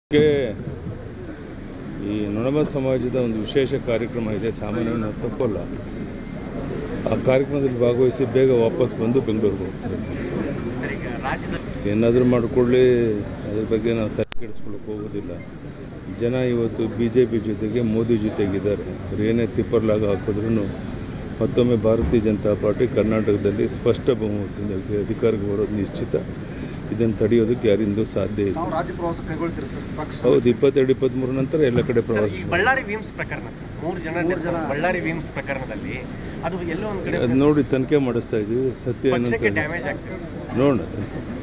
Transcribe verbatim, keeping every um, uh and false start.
K ಈ ನೊಣಬ ಸಮಾಜದ ಒಂದು ವಿಶೇಷ ಕಾರ್ಯಕ್ರಮ ಇದೆ. ಸಾಮಾನ್ಯವಾಗಿ ನಾವು ತಪ್ಪಲ್ಲ. ಆ ಕಾರ್ಯಕ್ರಮದಲ್ಲಿ ಭಾಗವಹಿಸಿ ಬೇಗ ವಾಪಸ್ ಬಂದು ಬೆಂಗಳೂರಿಗೆ ಹೋಗ್ತೀವಿ. ಏನಾದರೂ ಮಾಡಿಕೊಳ್ಳಿ, ಅದ್ರ ಬಗ್ಗೆ ನಾವು ತಲೆ ಕೆಡಿಸ್ಕೊಳ್ಳೋಕೆ ಹೋಗೋದಿಲ್ಲ. ಜನ ಇವತ್ತು ಬಿ ಜೆ ಪಿ ಜೊತೆಗೆ ಮೋದಿ ಜೊತೆಗಿದ್ದಾರೆ. ಅವ್ರು ಏನೇ ತಿಪ್ಪರ್ಲಾಗ ಹಾಕಿದ್ರೂ ಮತ್ತೊಮ್ಮೆ ಭಾರತೀಯ ಜನತಾ ಪಾರ್ಟಿ ಕರ್ನಾಟಕದಲ್ಲಿ ಸ್ಪಷ್ಟ ಬಹುಮತದಿಂದ ಅಧಿಕಾರಕ್ಕೆ ಬರೋದು ನಿಶ್ಚಿತ. ಇದನ್ನು ತಡೆಯೋದಕ್ಕೆ ಯಾರಿಂದೂ ಸಾಧ್ಯ ಇಲ್ಲ. ಹೌದು, ಇಪ್ಪತ್ತೆರಡು ಇಪ್ಪತ್ತ್ಮೂರು ನಂತರ ಎಲ್ಲ ಕಡೆ ಪ್ರವಾಸ. ಬಳ್ಳಾರಿ ವಿಮ್ಸ್ ಪ್ರಕರಣ ಮೂರು ಜನ ಬಳ್ಳಾರಿ ವಿಮ್ಸ್ ಪ್ರಕರಣದಲ್ಲಿ ಅದು ಎಲ್ಲೋ ಒಂದು ಕಡೆ ಅದು ನೋಡಿ ತನಿಖೆ ಮಾಡಿಸ್ತಾ ಇದ್ದೀವಿ. ಸತ್ಯ ಡ್ಯಾಮೇಜ್ ಆಗ್ತದೆ ನೋಡೋಣ.